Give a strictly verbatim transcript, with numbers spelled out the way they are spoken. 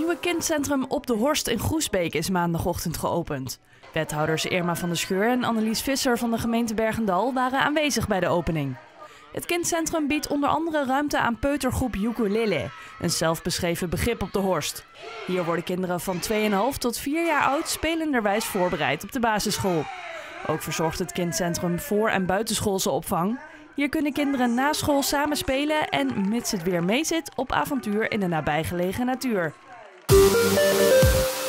nieuwe kindcentrum Op de Horst in Groesbeek is maandagochtend geopend. Wethouders Irma van der Scheur en Annelies Visser van de gemeente Bergendal waren aanwezig bij de opening. Het kindcentrum biedt onder andere ruimte aan peutergroep Ukulele, een zelfbeschreven begrip op de Horst. Hier worden kinderen van twee komma vijf tot vier jaar oud spelenderwijs voorbereid op de basisschool. Ook verzorgt het kindcentrum voor- en buitenschoolse opvang. Hier kunnen kinderen na school samen spelen en, mits het weer meezit, op avontuur in de nabijgelegen natuur.